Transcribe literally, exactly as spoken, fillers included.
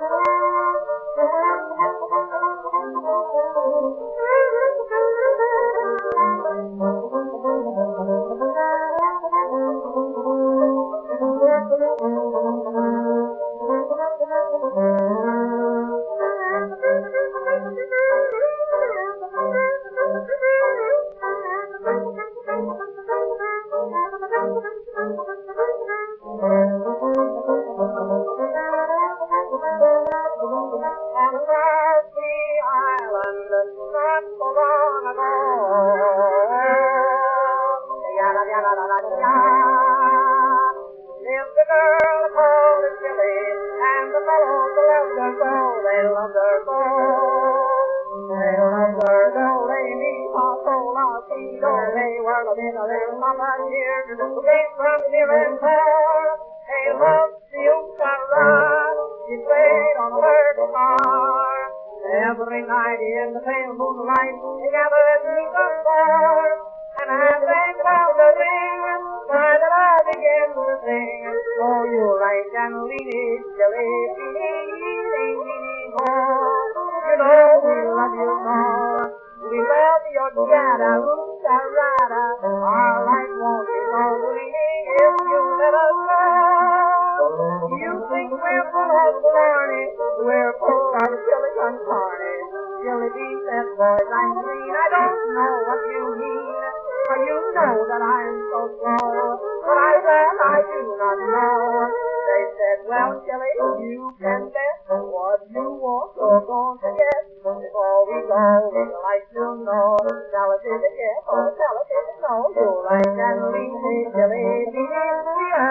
Every night in the pale moonlight, they gathered beneath the stars, and as they felt the ring, by the love began to sing. Oh, you like and lean, silly, oh, you know we love you more. We love your jada, roosta, rada. Our life won't be lonely if you let us go. You think we're full of blarney, we're full of silly concarney. Silly beat that boys, I'm green. I don't know what you mean, for you know that I'm so slow. But I said I do not know. They said, well, silly, you can bet what you want, so don't forget. Before we go, we'd like to know. Tell us if you get, oh, tell us if you know. You like and leave me, silly beat.